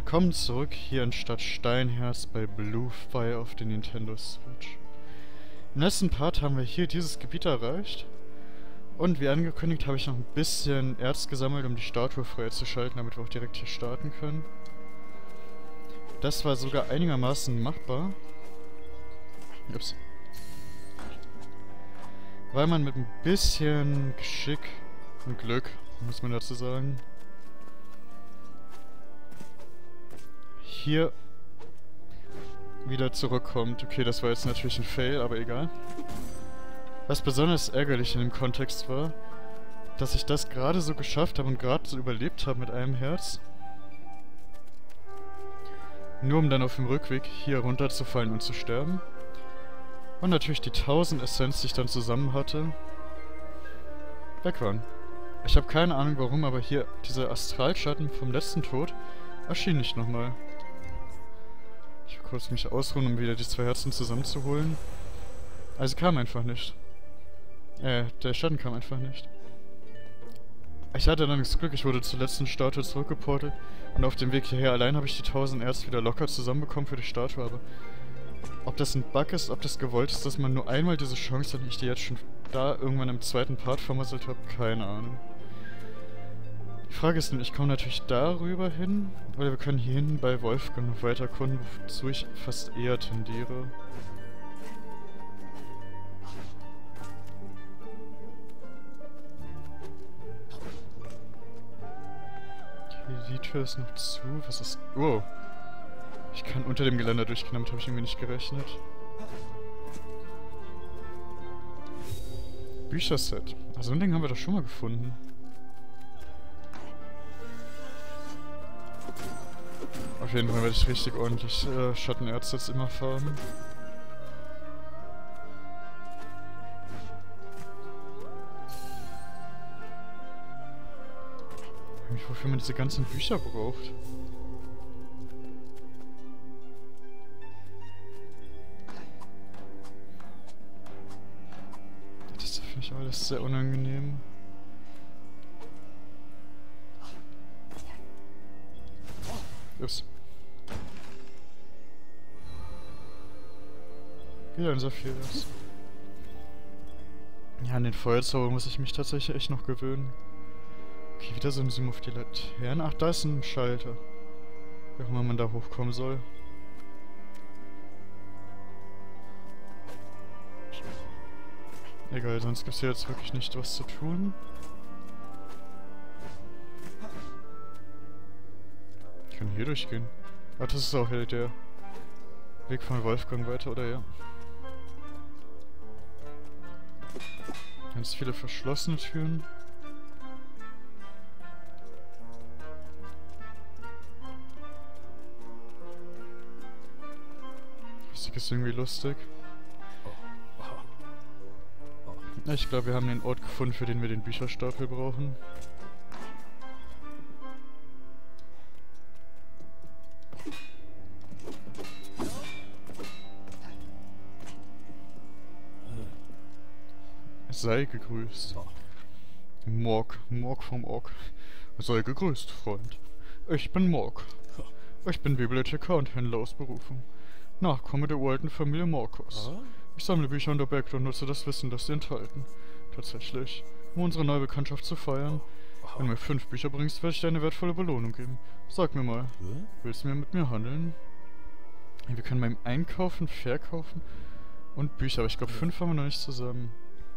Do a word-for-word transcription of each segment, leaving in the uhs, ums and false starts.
Willkommen zurück hier in Stadt Steinherz bei Bluefire auf der Nintendo Switch. Im letzten Part haben wir hier dieses Gebiet erreicht. Und wie angekündigt habe ich noch ein bisschen Erz gesammelt, um die Statue freizuschalten, damit wir auch direkt hier starten können. Das war sogar einigermaßen machbar. Ups. Weil man mit ein bisschen Geschick und Glück, muss man dazu sagen, hier wieder zurückkommt. Okay, das war jetzt natürlich ein Fail, aber egal. Was besonders ärgerlich in dem Kontext war, dass ich das gerade so geschafft habe und gerade so überlebt habe mit einem Herz. Nur um dann auf dem Rückweg hier runterzufallen und zu sterben. Und natürlich die tausend Essenz, die ich dann zusammen hatte, weg waren. Ich habe keine Ahnung warum, aber hier dieser Astralschatten vom letzten Tod erschien nicht nochmal. Ich will kurz mich ausruhen, um wieder die zwei Herzen zusammenzuholen. Also kam einfach nicht. Äh, der Schatten kam einfach nicht. Ich hatte dann das Glück, ich wurde zur letzten Statue zurückgeportet und auf dem Weg hierher allein habe ich die tausend Erz wieder locker zusammenbekommen für die Statue, aber ob das ein Bug ist, ob das gewollt ist, dass man nur einmal diese Chance hat, die ich die jetzt schon da irgendwann im zweiten Part vermasselt habe, keine Ahnung. Die Frage ist nun, ich komme natürlich darüber hin, oder wir können hier hinten bei Wolfgang noch weiter erkunden, wozu ich fast eher tendiere. Okay, die Tür ist noch zu. Was ist... Oh! Ich kann unter dem Geländer durchgehen, damit habe ich irgendwie nicht gerechnet. Bücherset. Also ein Ding haben wir doch schon mal gefunden. Auf jeden Fall werde ich richtig ordentlich äh, Schattenerz jetzt immer farmen. Wofür man diese ganzen Bücher braucht. Das finde ich alles sehr unangenehm. Ups. Wieder ein Saphirus. Ja, an den Feuerzauber muss ich mich tatsächlich echt noch gewöhnen. Okay, wieder so ein Zoom auf die Laterne. Ach, da ist ein Schalter. Wie auch immer man da hochkommen soll. Egal, sonst gibt es hier jetzt wirklich nicht was zu tun. Ich kann hier durchgehen. Ach, das ist auch der Weg von Wolfgang weiter, oder ja? Ganz viele verschlossene Türen. Das ist irgendwie lustig. Ich glaube, wir haben den Ort gefunden, für den wir den Bücherstapel brauchen. Sei gegrüßt. Morg, Morg vom Ork. Sei gegrüßt, Freund. Ich bin Morg. Ich bin Bibliothekar und Händler aus Berufung. Nachkomme der uralten Familie Morkos. Ich sammle Bücher und Objekte und nutze das Wissen, das sie enthalten. Tatsächlich, um unsere neue Bekanntschaft zu feiern. Wenn du mir fünf Bücher bringst, werde ich dir eine wertvolle Belohnung geben. Sag mir mal, willst du mir mit mir handeln? Wir können beim Einkaufen, Verkaufen und Bücher, aber ich glaube fünf haben wir noch nicht zusammen.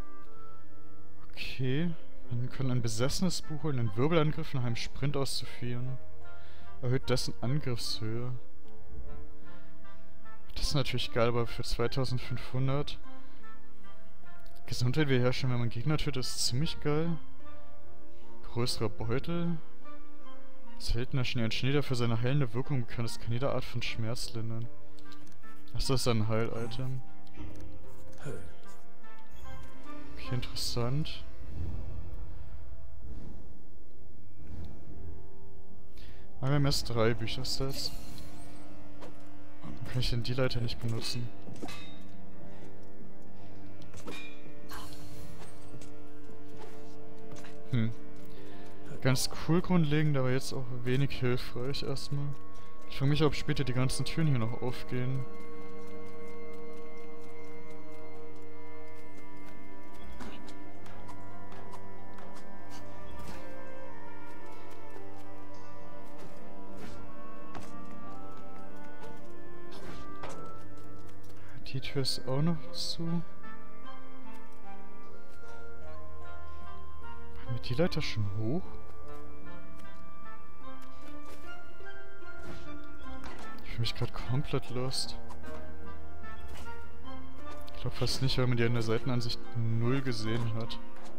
Okay, wir können ein besessenes Buch holen, einen Wirbelangriff nach einem Sprint auszuführen. Erhöht dessen Angriffshöhe. Das ist natürlich geil, aber für zweitausendfünfhundert Gesundheit wiederherstellen, wenn man Gegner tötet, ist ziemlich geil. Größerer Beutel. Seltener Schnee. Ein Schnee, der für seine heilende Wirkung bekannt ist, kann jede Art von Schmerz lindern. Achso, das ist ein Heil-Item. Okay, interessant. Aber wir haben erst drei Büchersets. Dann kann ich denn die Leiter nicht benutzen? Hm. Ganz cool grundlegend, aber jetzt auch wenig hilfreich erstmal. Ich frage mich, ob später die ganzen Türen hier noch aufgehen. Die Tür ist auch noch zu. Waren wir die Leiter schon hoch? Ich fühle mich gerade komplett lost. Ich glaube fast nicht, weil man die in der Seitenansicht null gesehen hat.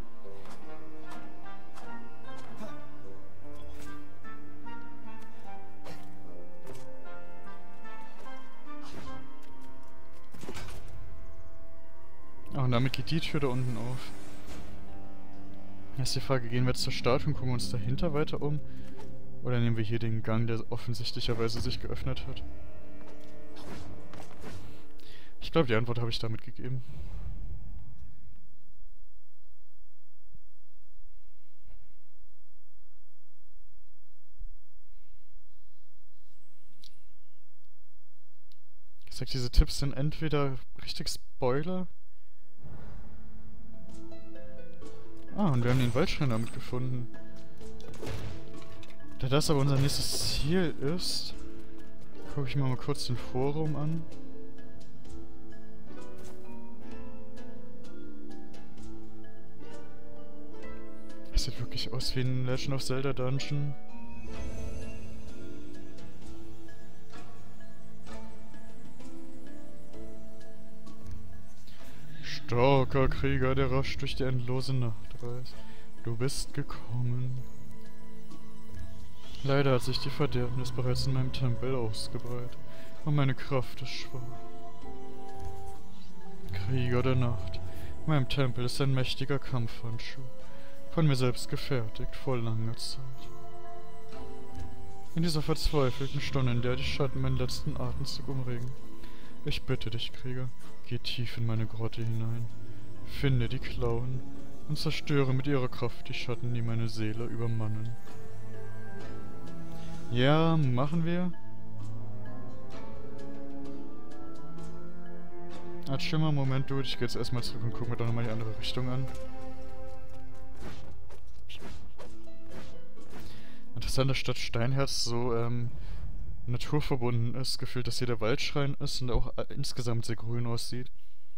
Ah, und damit geht die Tür da unten auf. Jetzt ist die Frage, gehen wir jetzt zur Statue und gucken uns dahinter weiter um? Oder nehmen wir hier den Gang, der offensichtlicherweise sich geöffnet hat? Ich glaube, die Antwort habe ich damit gegeben. Ich sag, diese Tipps sind entweder richtig Spoiler. Ah, und wir haben den Waldschrein damit gefunden. Da das aber unser nächstes Ziel ist, gucke ich mir mal kurz den Forum an. Das sieht wirklich aus wie ein Legend of Zelda Dungeon. Starker Krieger, der rasch durch die endlose Nacht reist. Du bist gekommen. Leider hat sich die Verderbnis bereits in meinem Tempel ausgebreitet und meine Kraft ist schwach. Krieger der Nacht, in meinem Tempel ist ein mächtiger Kampfhandschuh, von mir selbst gefertigt, vor langer Zeit. In dieser verzweifelten Stunde, in der die Schatten meinen letzten Atemzug umregen, ich bitte dich, Krieger, geh tief in meine Grotte hinein, finde die Klauen und zerstöre mit ihrer Kraft die Schatten, die meine Seele übermannen. Ja, machen wir. Als Schimmer, Moment, Dude, ich geh jetzt erstmal zurück und guck mir doch nochmal die andere Richtung an. Interessant, dass Stadt Steinherz so, ähm, naturverbunden ist, gefühlt, dass hier der Waldschrein ist und auch insgesamt sehr grün aussieht.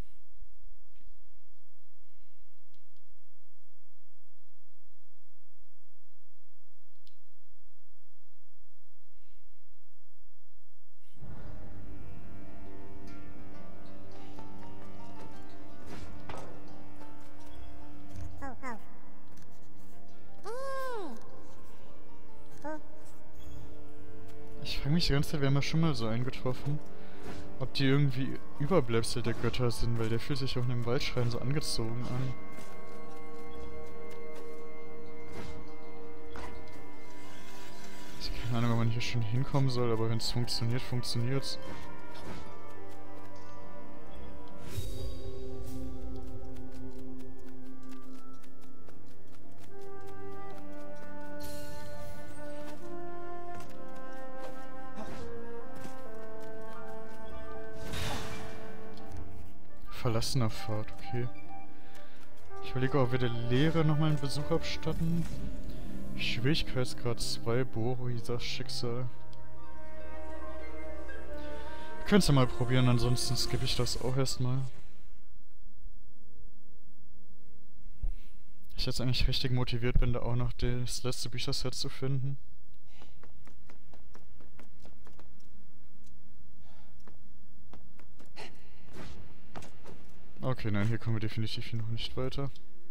Ich frage mich die ganze Zeit, wir haben ja schon mal so einen getroffen. Ob die irgendwie Überbleibsel der Götter sind, weil der fühlt sich auch in dem Waldschrein so angezogen an. Ich habe keine Ahnung, ob man hier schon hinkommen soll, aber wenn es funktioniert, funktioniert's. Verlassener Pfad, okay. Ich überlege, ob wir der Lehre nochmal einen Besuch abstatten. Schwierigkeitsgrad zwei, Boruhisas Schicksal. Wir können es ja mal probieren, ansonsten skippe ich das auch erstmal. Ich jetzt eigentlich richtig motiviert bin, da auch noch das letzte Bücherset zu finden. Okay, nein, hier kommen wir definitiv noch nicht weiter.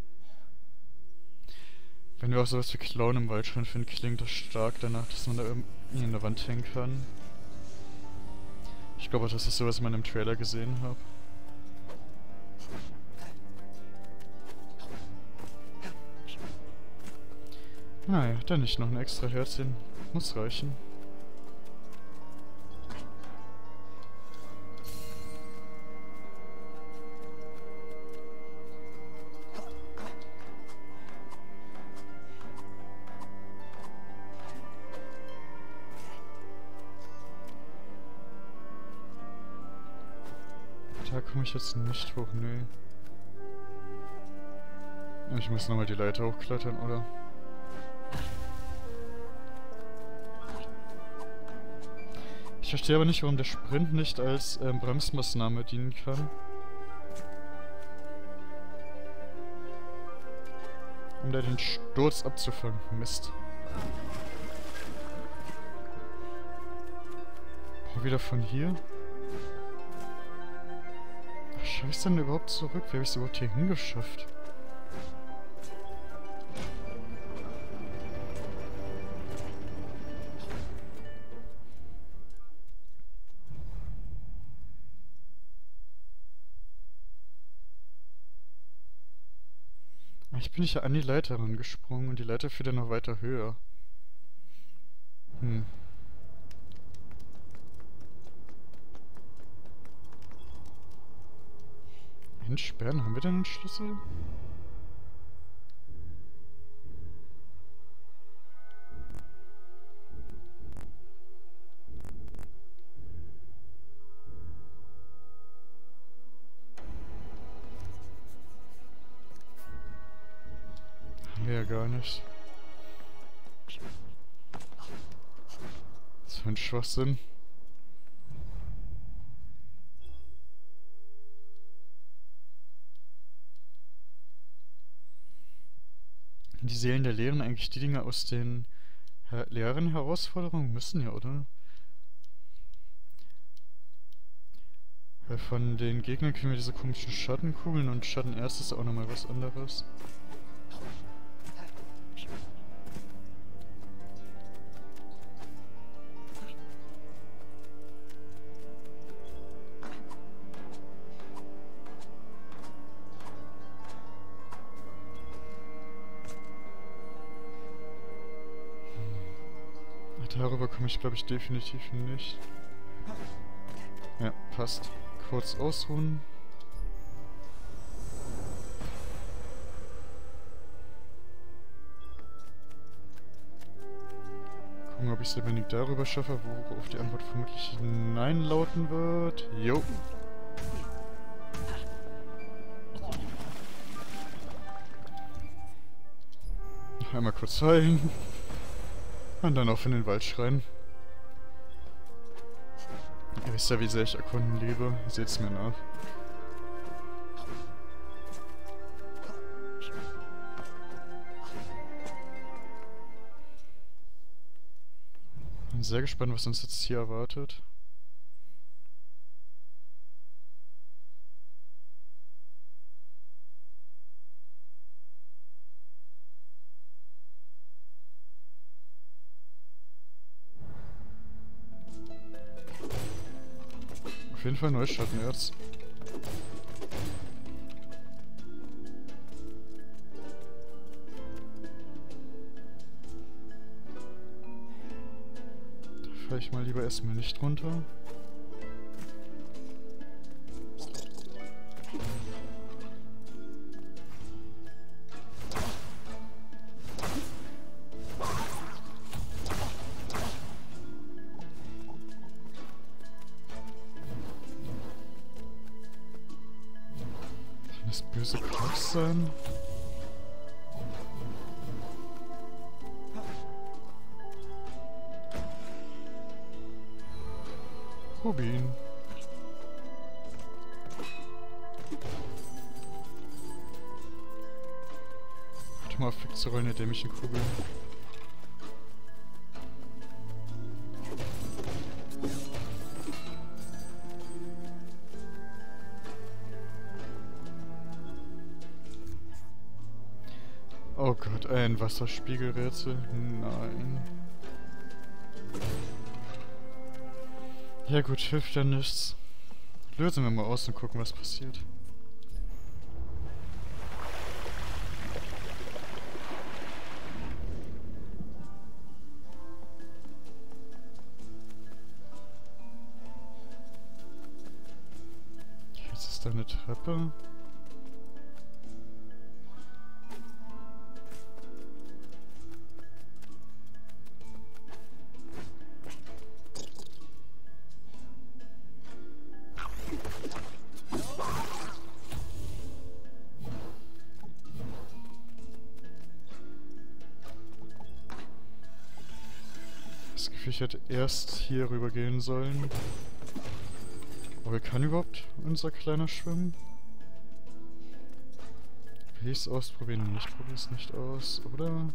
Wenn wir auch sowas wie Klauen im Waldschrein finden, klingt das stark danach, dass man da irgendwie in der Wand hängen kann. Ich glaube auch, das ist so, was man im Trailer gesehen hat. Naja, dann nicht noch ein extra Herzchen. Muss reichen. komme ich jetzt nicht hoch, nee. Ich muss nochmal die Leiter hochklettern, oder? Ich verstehe aber nicht, warum der Sprint nicht als ähm, Bremsmaßnahme dienen kann. Um da den Sturz abzufangen. Mist. Oh, wieder von hier? Ach, schaffe ich es denn überhaupt zurück? Wie habe ich es überhaupt hier hingeschafft? Ich bin nicht an die Leiter rangesprungen und die Leiter führt ja noch weiter höher. Hm. Entsperren, haben wir denn einen Schlüssel? Haben wir ja gar nicht. Was für ein Schwachsinn. Die Seelen der Lehren eigentlich die Dinge aus den her leeren Herausforderungen müssen ja, oder? Weil von den Gegnern kriegen wir diese komischen Schattenkugeln und Schattenerz ist auch nochmal was anderes. Darüber komme ich, glaube ich, definitiv nicht. Ja, passt. Kurz ausruhen. Gucken, ob ich es lebendig darüber schaffe, worauf die Antwort vermutlich Nein lauten wird. Jo. Noch einmal kurz heilen. Und dann auf in den Wald schreien. Ihr wisst ja, wie sehr ich erkunden liebe. Seht's mir nach. Bin sehr gespannt, was uns jetzt hier erwartet. Auf jeden Fall Neuschattenerz. Da falle ich mal lieber erstmal nicht runter. Das böse Kraft sein. Rubin. Warte mal auf wegzurollen, der dämlichen Kugel. Oh Gott, ein Wasserspiegelrätsel? Nein. Ja gut, hilft ja nichts. Lösen wir mal aus und gucken, was passiert. Jetzt ist da eine Treppe. Gefühl, ich hätte erst hier rüber gehen sollen. Aber kann überhaupt unser Kleiner schwimmen? Will ich es ausprobieren? Nee, ich probiere es nicht aus, oder?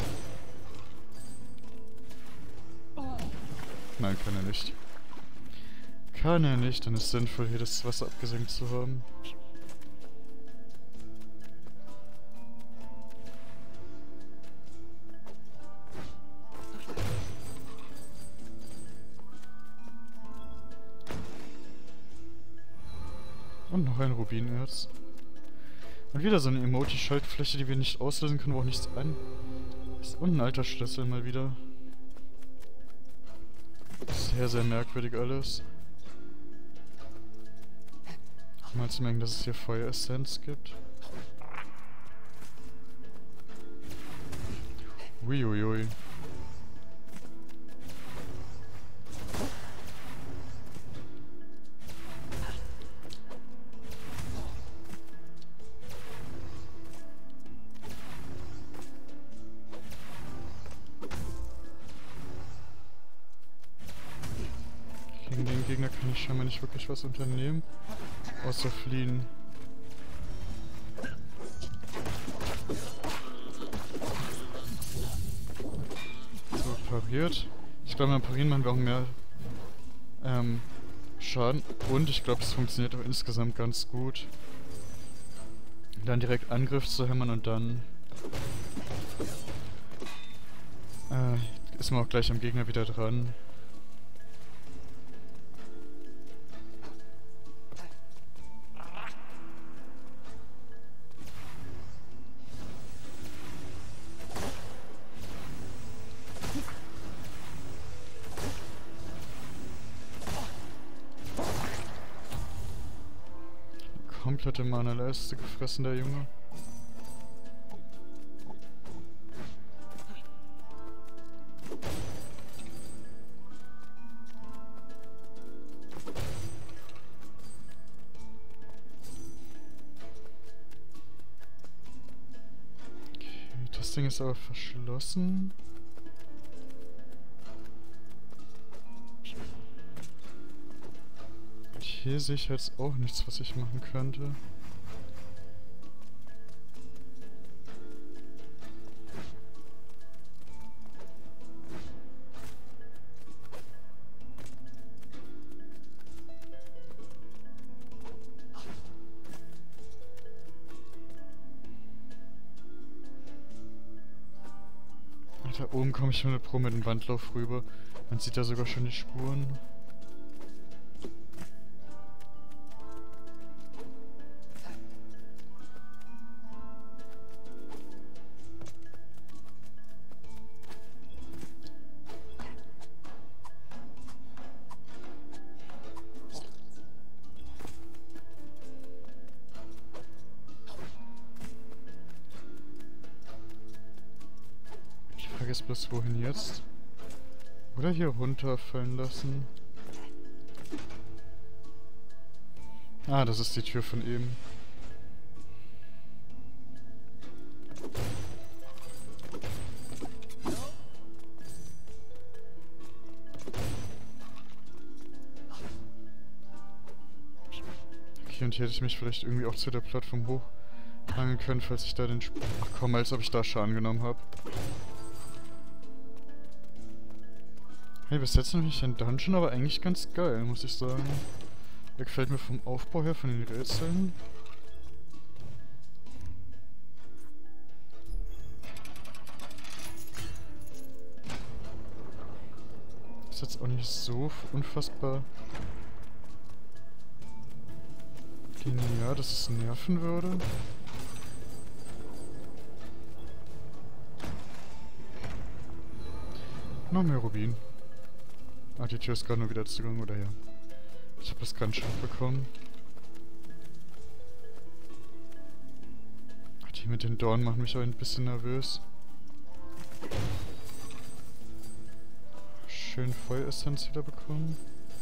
Nein, kann er nicht. Kann er nicht, dann ist es sinnvoll, hier das Wasser abgesenkt zu haben. Und noch ein Rubinerz. Und wieder so eine Emoti-Schaltfläche, die wir nicht auslösen können, wo auch nichts an. Und ein alter Schlüssel mal wieder. Sehr, sehr merkwürdig alles. Mal zu merken, dass es hier Feueressenz gibt. Uiuiui. Gegen den Gegner kann ich scheinbar nicht wirklich was unternehmen. Außer fliehen. So, pariert. Ich glaube, beim Parieren machen wir auch mehr ähm, Schaden. Und ich glaube, es funktioniert auch insgesamt ganz gut. Dann direkt Angriff zu hämmern und dann äh, ist man auch gleich am Gegner wieder dran. Komplette Mana-Leiste gefressen, der Junge. Okay, das Ding ist aber verschlossen. Hier sehe ich jetzt auch nichts, was ich machen könnte. Da oben komme ich hundert Pro mit dem Wandlauf rüber. Man sieht da sogar schon die Spuren. Ist bloß wohin jetzt? Oder hier runterfallen lassen? Ah, das ist die Tür von eben. Okay, und hier hätte ich mich vielleicht irgendwie auch zu der Plattform hochhangeln können, falls ich da den... Sp Ach komm, als ob ich da Schaden genommen habe. Hey, bis jetzt noch nicht ein Dungeon, aber eigentlich ganz geil, muss ich sagen. Der gefällt mir vom Aufbau her, von den Rätseln. Ist jetzt auch nicht so unfassbar genial, dass es nerven würde. Noch mehr Rubin. Ah, die Tür ist gerade nur wieder zugegangen, oder ja? Ich habe das ganz schön bekommen. Ach, die mit den Dornen machen mich auch ein bisschen nervös. Schön Feueressenz wieder bekommen.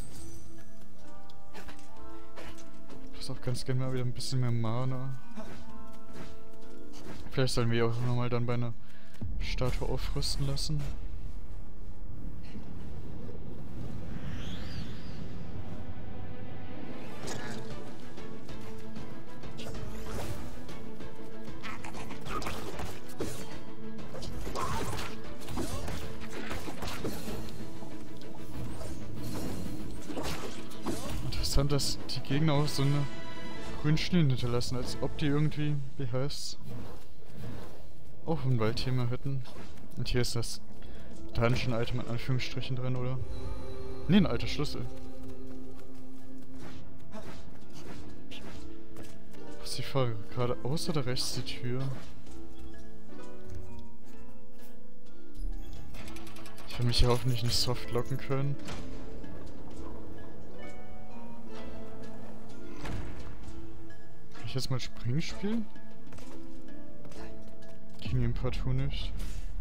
Ich muss auch ganz gerne mal wieder ein bisschen mehr Mana. Vielleicht sollen wir auch nochmal dann bei einer Statue aufrüsten lassen. interessant, dass die Gegner auch so eine grünen Schnee hinterlassen, als ob die irgendwie, wie heißt's, auch ein Waldthema hätten. Und hier ist das Dungeon-Item in Anführungsstrichen drin, oder? Ne, ein alter Schlüssel. Was ist die Frage? Geradeaus oder rechts die Tür? Ich will mich hier hoffentlich nicht soft locken können. Kann ich jetzt mal Springen spielen? Ging im Partout nicht.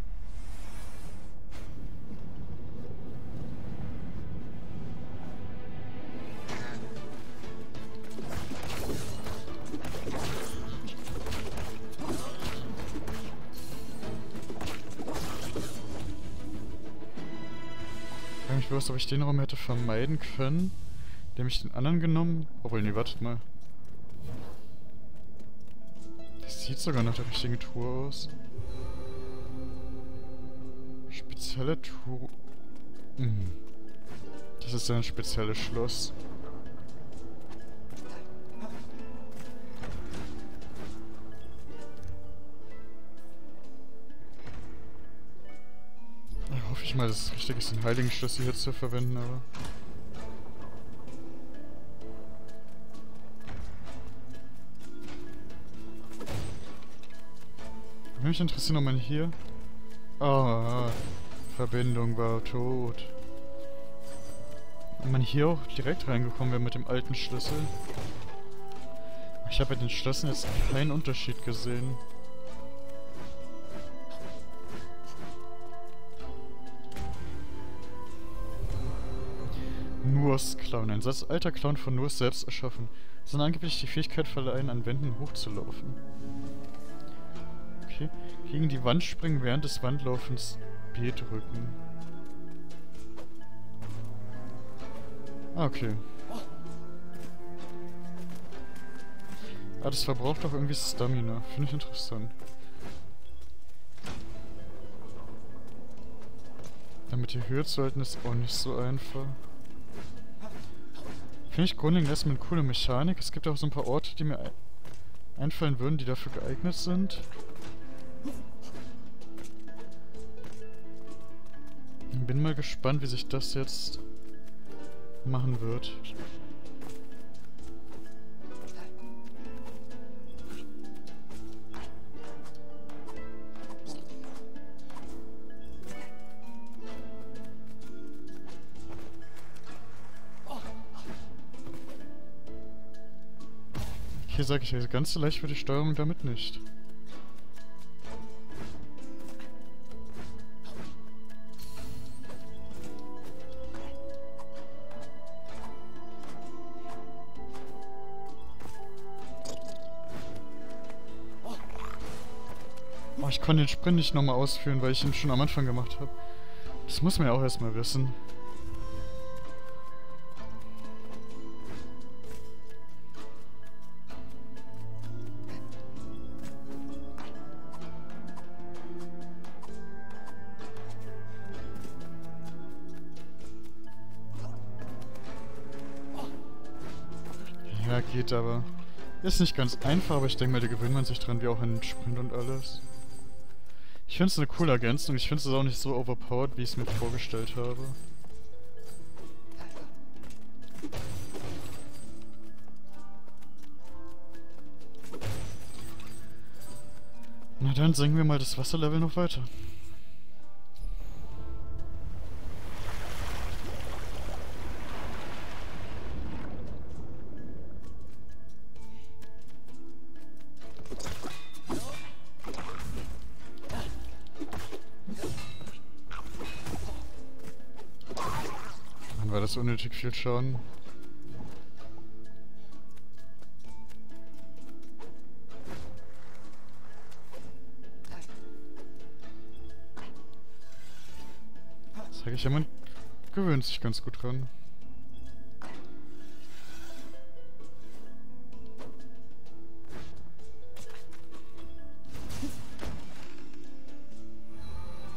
Ich frage mich bloß, ob ich den Raum hätte vermeiden können, indem ich den anderen genommen... Obwohl, nee, wartet mal. Das sieht sogar nach der richtigen Tour aus. Spezielle Tour... Mhm. Das ist ja ein spezielles Schloss. Ja, hoffe ich mal, dass es richtig ist, den heiligen Schlüssel hier zu verwenden, aber... Würde mich interessieren, ob man hier... Ah, Verbindung war tot. Ob man hier auch direkt reingekommen wäre mit dem alten Schlüssel. Ich habe bei den Schlössern jetzt keinen Unterschied gesehen. Nurs Clown. Ein Satz alter Clown von Nurs selbst erschaffen. Sondern angeblich die Fähigkeit verleihen, an Wänden hochzulaufen. Okay. Gegen die Wand springen, während des Wandlaufens B drücken. Ah, okay. Ah, das verbraucht doch irgendwie Stamina. Finde ich interessant. Damit die Höhe zu halten ist auch nicht so einfach. Finde ich grundlegend erstmal eine coole Mechanik. Es gibt auch so ein paar Orte, die mir ein einfallen würden, die dafür geeignet sind. Bin mal gespannt, wie sich das jetzt machen wird. Hier sage ich ja, ganz so leicht wird die Steuerung damit nicht. Oh, ich konnte den Sprint nicht nochmal ausführen, weil ich ihn schon am Anfang gemacht habe. Das muss man ja auch erstmal wissen. Ja, geht aber. Ist nicht ganz einfach, aber ich denke mal, da gewöhnt man sich dran, wie auch an den Sprint und alles. Ich finde es eine coole Ergänzung. Ich finde es auch nicht so overpowered, wie ich es mir vorgestellt habe. Na dann senken wir mal das Wasserlevel noch weiter. Dann war das unnötig viel Schaden. Sag ich ja, man gewöhnt sich ganz gut dran.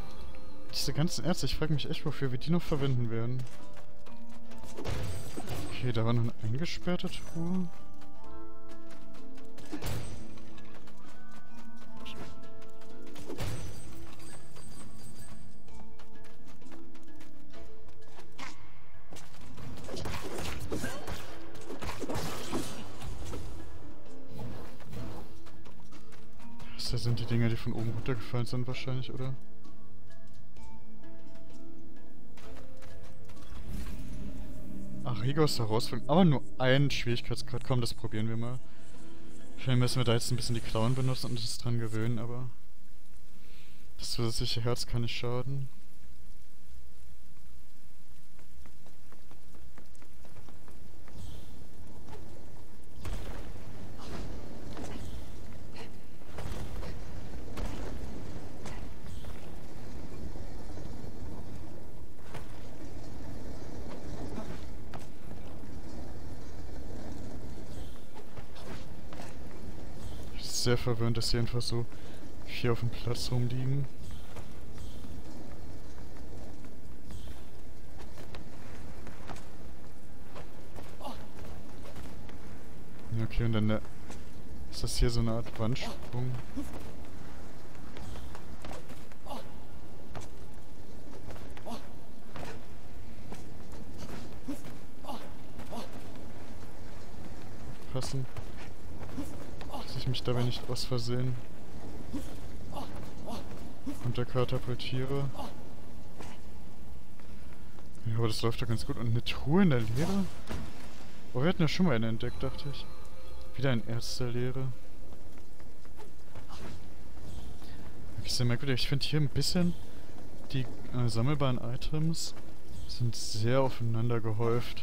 Diese ganzen Ärzte, ich frage mich echt, wofür wir die noch verwenden werden. Okay, da war noch eine eingesperrte Truhe. Das sind die Dinger, die von oben runtergefallen sind wahrscheinlich, oder? Ach, Rigos herausfinden. Aber nur einen Schwierigkeitsgrad. Komm, das probieren wir mal. Vielleicht müssen wir da jetzt ein bisschen die Klauen benutzen und uns dran gewöhnen, aber... Das zusätzliche Herz kann nicht schaden. Sehr verwirrend, dass hier einfach so vier auf dem Platz rumliegen. Ja, okay, und dann der, ist das hier so eine Art Wandsprung. Passen. Dass ich mich dabei nicht aus Versehen unterkatapultiere. Ja, aber das läuft doch ganz gut. Und eine Truhe in der Leere? Oh, wir hatten ja schon mal eine entdeckt, dachte ich. Wieder ein Erz der Leere. Wirklich sehr merkwürdig. Ich finde hier ein bisschen die äh, sammelbaren Items sind sehr aufeinander gehäuft.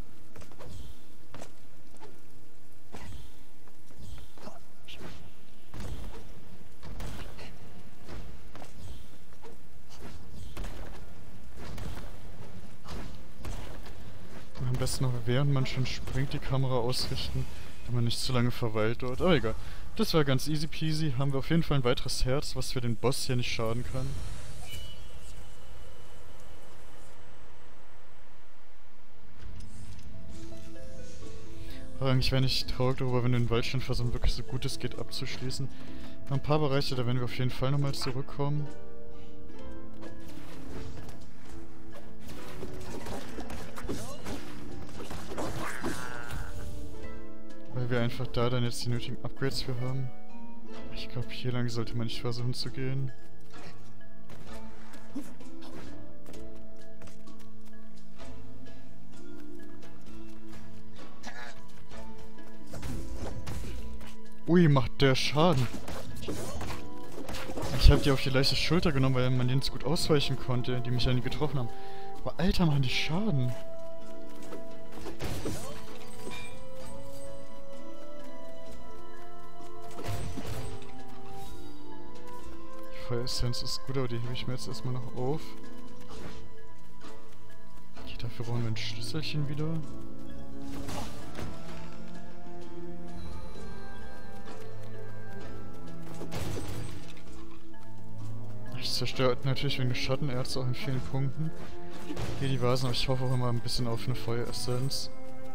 Am besten noch während man schon springt die Kamera ausrichten, damit man nicht zu lange verweilt dort. Aber egal. Das war ganz easy peasy. Haben wir auf jeden Fall ein weiteres Herz, was für den Boss hier nicht schaden kann. Aber eigentlich wäre ich traurig darüber, wenn wir den Waldstand versuchen, wirklich so gut es geht abzuschließen. Ein paar Bereiche, da werden wir auf jeden Fall nochmal zurückkommen. Weil wir einfach da dann jetzt die nötigen Upgrades für haben. Ich glaube, hier lang sollte man nicht versuchen zu gehen. Ui, macht der Schaden. Ich habe die auf die leichte Schulter genommen, weil man denen so gut ausweichen konnte, die mich ja nie getroffen haben. Aber Alter, machen die Schaden. Die Feueressenz ist gut, aber die hebe ich mir jetzt erstmal noch auf. Okay, dafür brauchen wir ein Schlüsselchen wieder. Ich zerstöre natürlich wegen des Schattenerz auch in vielen Punkten. Hier die Vasen, aber ich hoffe auch immer ein bisschen auf eine Feueressenz.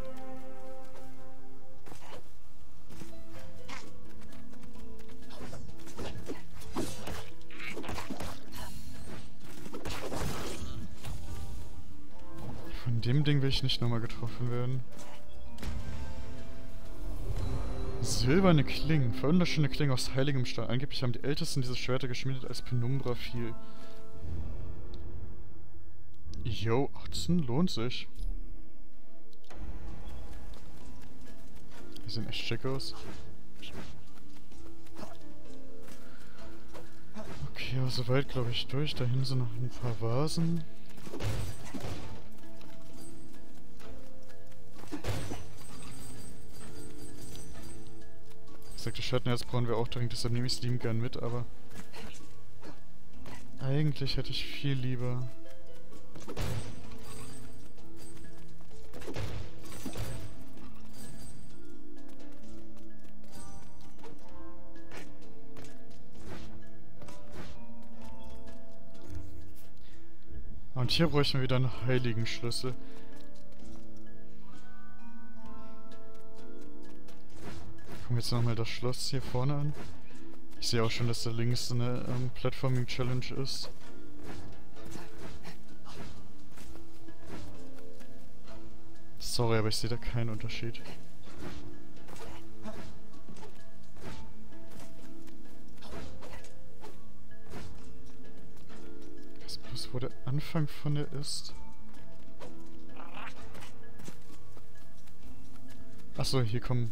Von dem Ding will ich nicht nochmal getroffen werden. Silberne Klingen. Wunderschöne Klingen aus heiligem Stahl. Angeblich haben die Ältesten diese Schwerter geschmiedet, als Penumbra fiel. Yo, achtzehn lohnt sich. Die sehen echt schick aus. Okay, aber soweit glaube ich durch. Da hinten sind noch ein paar Vasen. Ich sagte, Schattenerz brauchen wir auch dringend, deshalb nehme ich es liebend gern mit, aber... Eigentlich hätte ich viel lieber... Und hier bräuchten wir wieder einen heiligen Schlüssel. wir jetzt nochmal das Schloss hier vorne an. Ich sehe auch schon, dass da links eine ähm, Platforming-Challenge ist. Sorry, aber ich sehe da keinen Unterschied. Ich weiß bloß, wo der Anfang von der ist. Achso, hier kommen...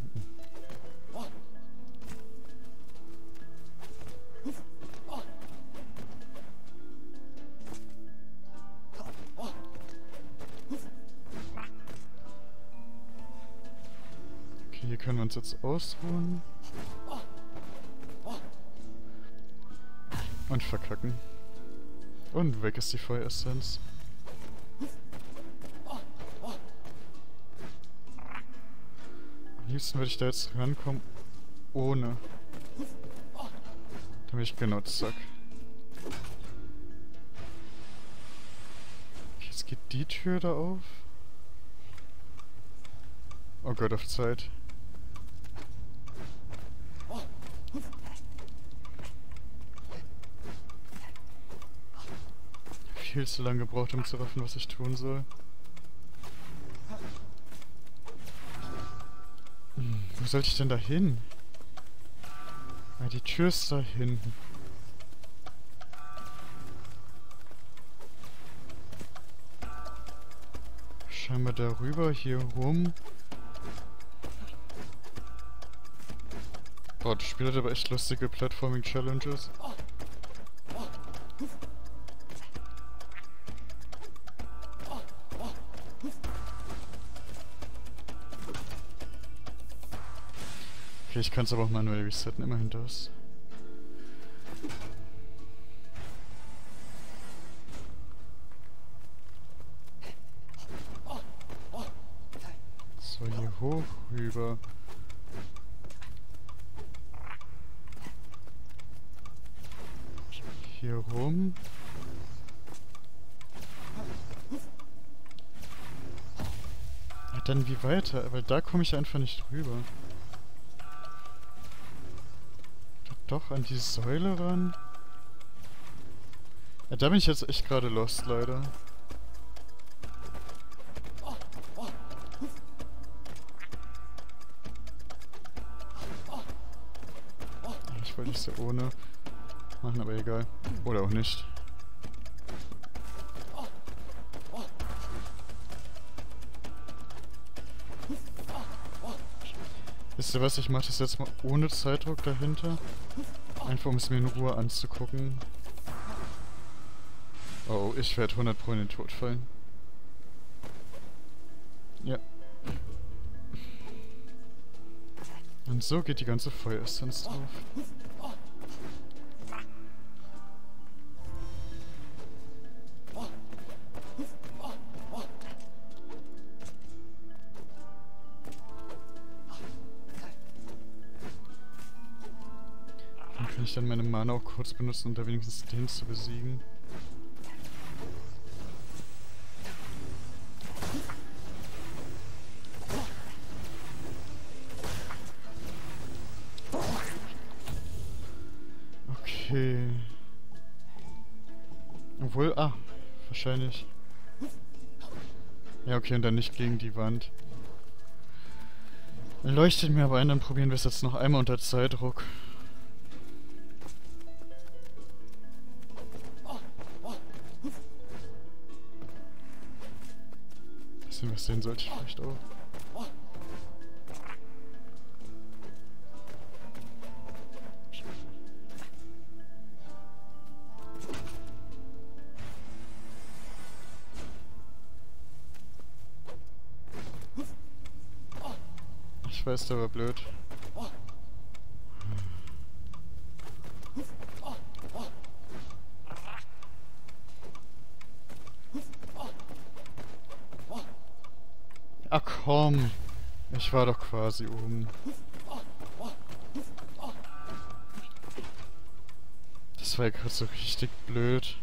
Okay, hier können wir uns jetzt ausruhen. Und verkacken. Und weg ist die Feueressenz. Am liebsten würde ich da jetzt rankommen, ohne. Damit ich genau zack. Okay, jetzt geht die Tür da auf. Oh Gott, auf Zeit. Viel zu lange gebraucht, um zu raffen, was ich tun soll. Hm, wo sollte ich denn da hin? Ah, die Tür ist da hinten. Scheinbar darüber, hier rum. Boah, das Spiel hat aber echt lustige Platforming-Challenges. Okay, ich kann es aber auch manuell resetten, immerhin das. So, hier hoch, rüber. Hier rum. Ja, dann wie weiter? Weil da komme ich einfach nicht rüber. Doch, an die Säule ran. Ja, da bin ich jetzt echt gerade lost, leider. Ich wollte es ja ohne machen, aber egal. Oder auch nicht. Wisst ihr was, ich mache das jetzt mal ohne Zeitdruck dahinter. Einfach um es mir in Ruhe anzugucken. Oh, ich werde hundert Pro in den Tod fallen. Ja. Und so geht die ganze Feueressenz drauf. Kann ich dann meine Mana auch kurz benutzen, um da wenigstens den zu besiegen. Okay. Obwohl, ah, wahrscheinlich. Ja, okay, und dann nicht gegen die Wand. Leuchtet mir aber ein, dann probieren wir es jetzt noch einmal unter Zeitdruck. Was sehen sollte ich vielleicht auch. Ich weiß, der war blöd. Ach komm, ich war doch quasi oben. Das war ja gerade so richtig blöd.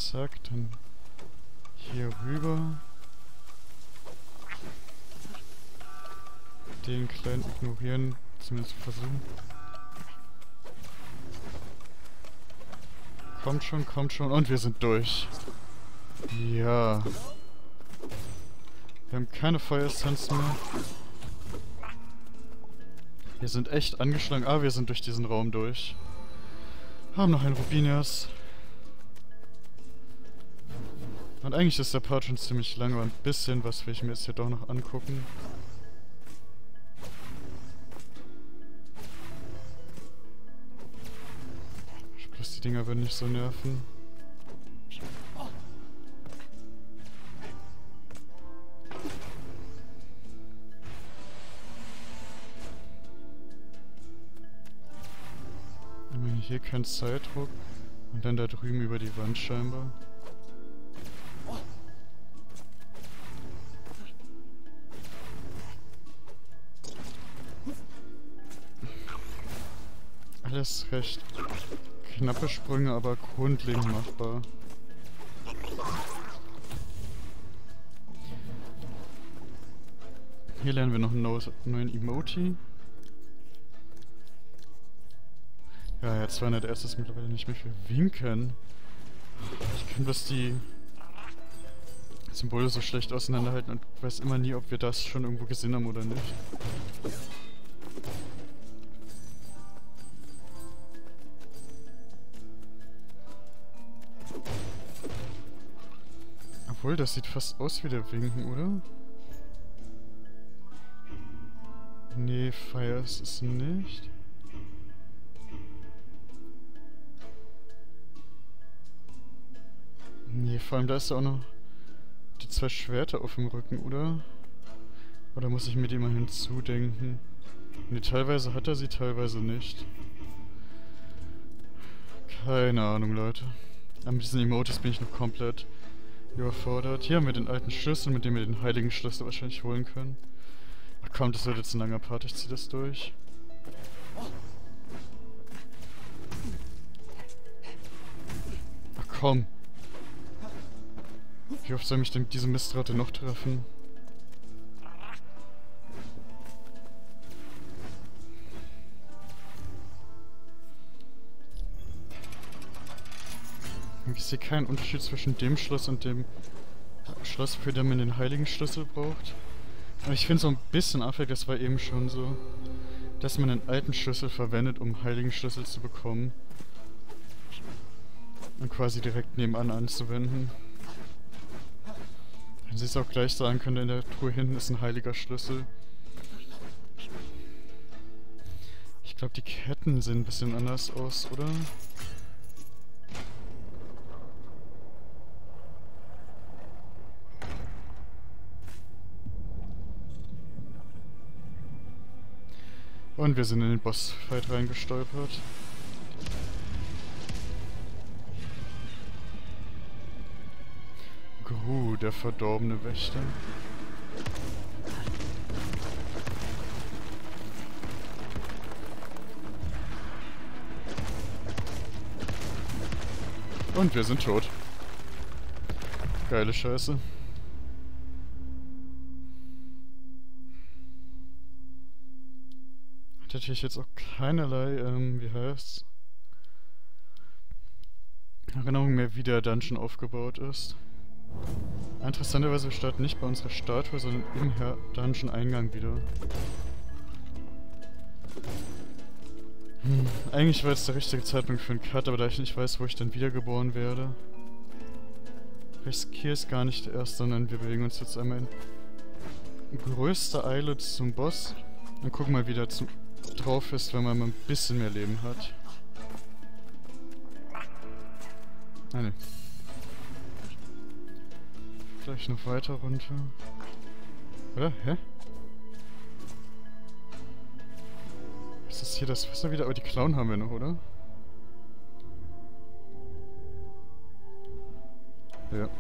Zack, dann hier rüber. Den kleinen ignorieren, zumindest versuchen. Kommt schon, kommt schon und wir sind durch. Ja. Wir haben keine Feueressenz mehr. Wir sind echt angeschlagen. Ah, wir sind durch diesen Raum durch. Haben noch ein Rubinias. Und eigentlich ist der Part schon ziemlich lang, aber ein bisschen was will ich mir jetzt hier doch noch angucken. Bloß die Dinger würden nicht so nerven. Hier kein Zeitdruck. Und dann da drüben über die Wand scheinbar. Alles recht knappe Sprünge, aber grundlegend machbar. Hier lernen wir noch einen neuen Emoji. Ja, ja, zweihunderterst ist mittlerweile nicht mehr für Winken. Ich kann bloß die Symbole so schlecht auseinanderhalten und weiß immer nie, ob wir das schon irgendwo gesehen haben oder nicht. Obwohl, das sieht fast aus wie der Winken, oder? Nee, Fire ist es nicht. Nee, vor allem da ist ja auch noch die zwei Schwerter auf dem Rücken, oder? Oder muss ich mir die mal hinzudenken? Nee, teilweise hat er sie, teilweise nicht. Keine Ahnung, Leute. Aber mit diesen Emotes bin ich noch komplett überfordert. Hier haben wir den alten Schlüssel, mit dem wir den heiligen Schlüssel wahrscheinlich holen können. Ach komm, das wird jetzt ein langer Part, ich zieh das durch. Ach komm. Wie oft soll mich denn diese Mistratte noch treffen? Ich sehe keinen Unterschied zwischen dem Schloss und dem Schloss, für den man den heiligen Schlüssel braucht. Aber ich finde so ein bisschen affig, das war eben schon so, dass man den alten Schlüssel verwendet, um heiligen Schlüssel zu bekommen. Und quasi direkt nebenan anzuwenden. Wenn sie es auch gleich sagen könnte, in der Truhe hinten ist ein heiliger Schlüssel. Ich glaube, die Ketten sehen ein bisschen anders aus, oder? Und wir sind in den Bossfight reingestolpert. Gru, der verdorbene Wächter. Und wir sind tot. Geile Scheiße. Hat natürlich jetzt auch keinerlei, ähm, wie heißt's? Erinnerung mehr, wie der Dungeon aufgebaut ist. Interessanterweise, wir starten nicht bei unserer Statue, sondern im Dungeon-Eingang wieder. Hm, eigentlich war jetzt der richtige Zeitpunkt für einen Cut, aber da ich nicht weiß, wo ich dann wiedergeboren werde, riskiere es gar nicht erst, sondern wir bewegen uns jetzt einmal in größter Eile zum Boss und gucken mal, wie der zu drauf ist, wenn man mal ein bisschen mehr Leben hat. Ah, ne. Gleich noch weiter runter. Oder? Hä? Ist das hier das Wasser wieder? Aber die Klauen haben wir noch, oder? Ja.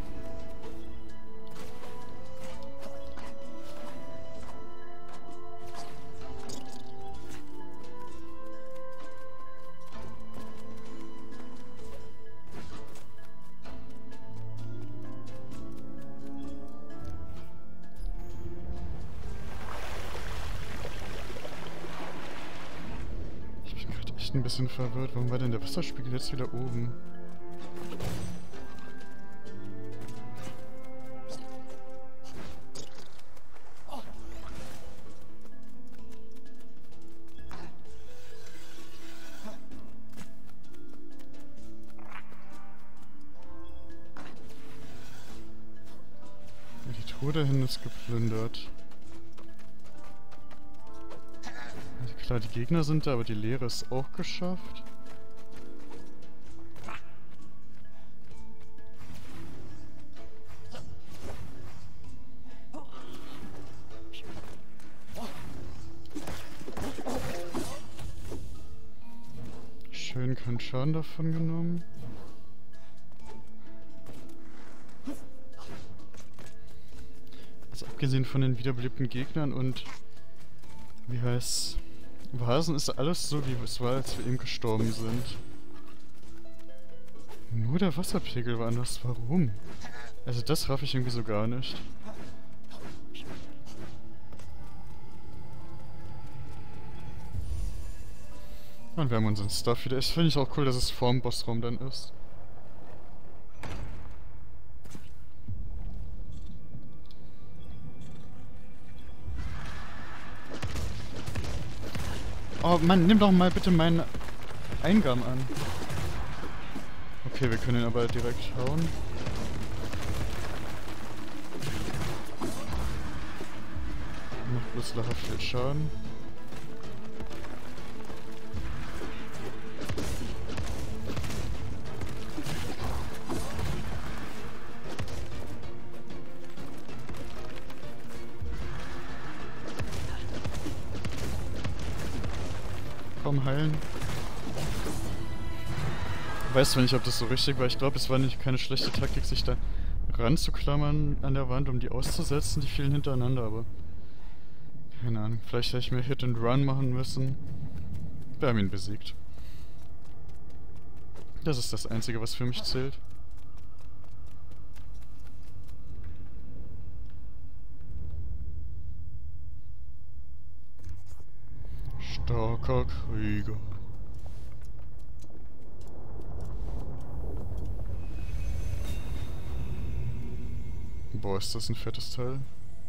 echt ein bisschen verwirrt. Warum war denn der Wasserspiegel jetzt wieder oben? Die Truhe dahin ist geplündert. Also klar, die Gegner sind da, aber die Leere ist auch geschafft. Schön keinen Schaden davon genommen. Also abgesehen von den wiederbelebten Gegnern und wie heißt Vasen ist alles so, wie es war, als wir eben gestorben sind. Nur der Wasserpegel war anders. Warum? Also das raff ich irgendwie so gar nicht. Und wir haben unseren Stuff wieder. Ich finde ich auch cool, dass es vorm Bossraum dann ist. Oh Mann, nimm doch mal bitte meinen Eingang an. Okay, wir können ihn aber direkt hauen. Macht bloß nachher viel Schaden. Komm, heilen. Ich weiß zwar nicht, ob das so richtig war. Ich glaube, es war nicht keine schlechte Taktik, sich da ranzuklammern an der Wand, um die auszusetzen. Die fielen hintereinander, aber... Keine Ahnung. Vielleicht hätte ich mehr Hit and Run machen müssen. Wir haben ihn besiegt. Das ist das Einzige, was für mich zählt. Starker Krieger. Boah, ist das ein fettes Teil.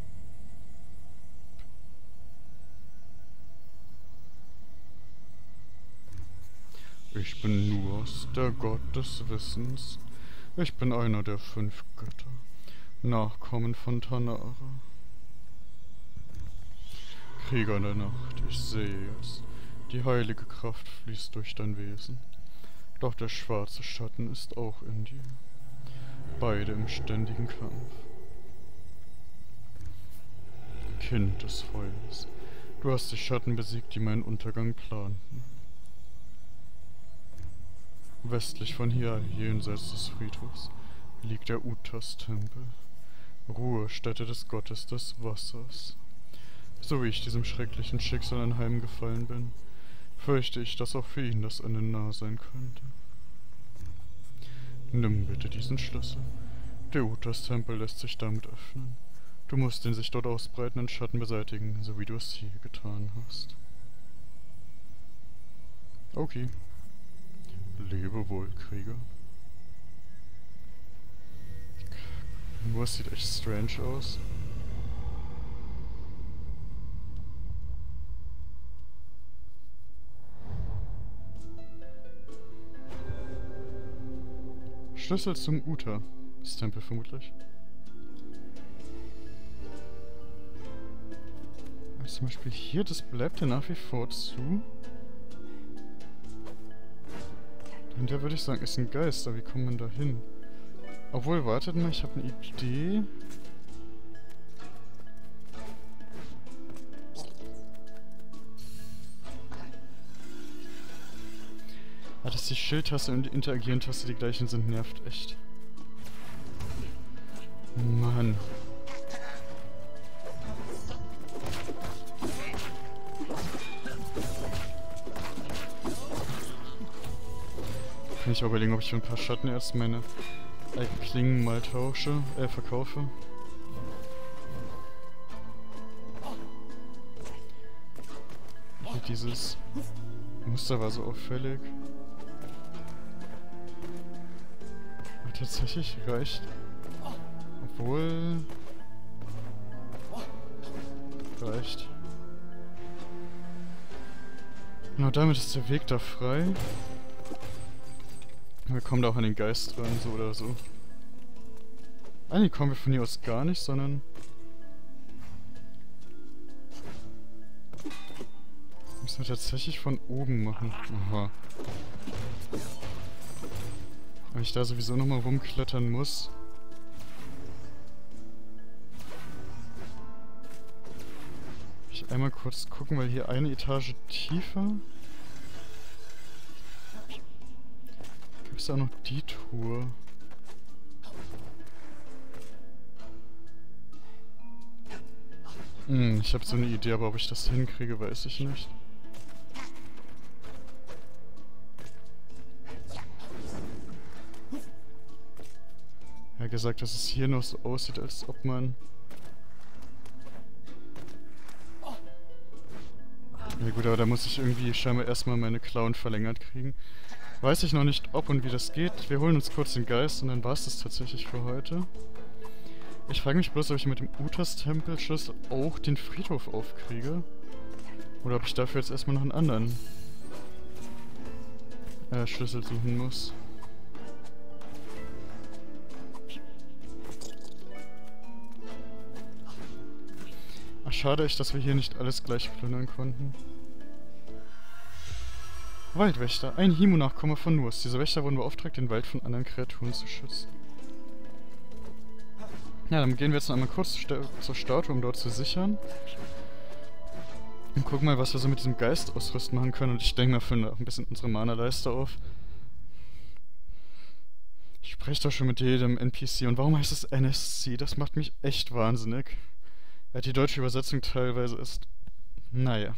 Ich bin Nuas, der Gott des Wissens. Ich bin einer der fünf Götter, Nachkommen von Tanara. Krieger der Nacht, ich sehe es. Die heilige Kraft fließt durch dein Wesen. Doch der schwarze Schatten ist auch in dir. Beide im ständigen Kampf. Kind des Feuers, du hast die Schatten besiegt, die meinen Untergang planten. Westlich von hier, jenseits des Friedhofs, liegt der Utas-Tempel, Ruhestätte des Gottes des Wassers. So wie ich diesem schrecklichen Schicksal anheimgefallen bin, fürchte ich, dass auch für ihn das Ende nah sein könnte. Nimm bitte diesen Schlüssel. Der Utas-Tempel lässt sich damit öffnen. Du musst den sich dort ausbreitenden Schatten beseitigen, so wie du es hier getan hast. Okay. Lebe wohl, Krieger. Nur es sieht echt strange aus. Schlüssel zum Uta. Das Tempel vermutlich. Also zum Beispiel hier, das bleibt ja nach wie vor zu. Und der würde ich sagen, ist ein Geist, aber wie kommt man da hin? Obwohl, wartet mal, ich habe eine Idee. Ah, dass die Schildtaste und die Interagieren-Taste die gleichen sind, nervt echt. Mann. Kann ich überlegen, ob ich für ein paar Schatten erst meine alten Klingen mal tausche, äh, verkaufe. Hier dieses Muster war so auffällig. Aber tatsächlich reicht. Obwohl... Reicht. Genau, damit ist der Weg da frei. Wir kommen da auch an den Geist ran, so oder so. Eigentlich kommen wir von hier aus gar nicht, sondern... Müssen wir tatsächlich von oben machen. Aha. Weil ich da sowieso nochmal rumklettern muss. Ich einmal kurz gucken, weil hier eine Etage tiefer... Gibt es auch noch die Tour? Hm, ich habe so eine Idee, aber ob ich das hinkriege, weiß ich nicht. Er hat gesagt, dass es hier noch so aussieht, als ob man... Ja gut, aber da muss ich irgendwie scheinbar erstmal meine Klauen verlängert kriegen. Weiß ich noch nicht, ob und wie das geht. Wir holen uns kurz den Geist und dann war es das tatsächlich für heute. Ich frage mich bloß, ob ich mit dem Utas-Tempelschlüssel auch den Friedhof aufkriege. Oder ob ich dafür jetzt erstmal noch einen anderen äh, Schlüssel suchen muss. Ach, schade echt, dass wir hier nicht alles gleich plündern konnten. Waldwächter, ein Himu-Nachkomme von Nurs. Diese Wächter wurden beauftragt, den Wald von anderen Kreaturen zu schützen. Ja, dann gehen wir jetzt noch einmal kurz zur Statue, um dort zu sichern. Und gucken mal, was wir so mit diesem Geist ausrüsten machen können. Und ich denke mal, füllen wir auch ein bisschen unsere Mana-Leiste auf. Ich spreche doch schon mit jedem N P C. Und warum heißt es N S C? Das macht mich echt wahnsinnig. Ja, die deutsche Übersetzung teilweise ist... Naja.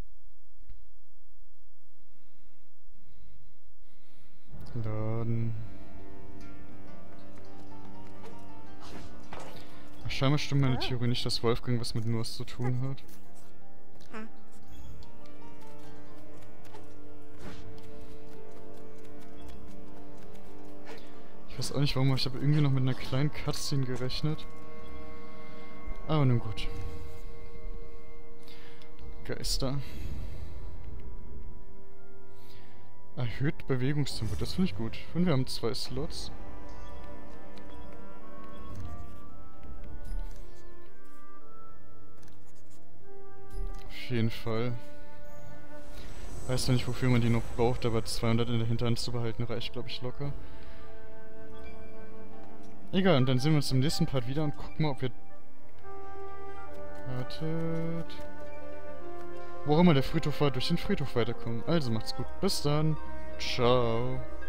Laden. Ach, scheinbar stimmt meine Theorie nicht, dass Wolfgang was mit Nurs zu tun hat. Ich weiß auch nicht warum, aber ich habe irgendwie noch mit einer kleinen Cutscene gerechnet. Aber nun gut. Geister. Erhöht Bewegungstempo, das finde ich gut. Und wir haben zwei Slots. Auf jeden Fall. Weiß noch nicht, wofür man die noch braucht, aber zweihundert in der Hinterhand zu behalten reicht, glaube ich, locker. Egal, und dann sehen wir uns im nächsten Part wieder und gucken mal, ob wir... Wartet... Wo auch immer der Friedhof war, durch den Friedhof weiterkommen. Also macht's gut. Bis dann. Ciao.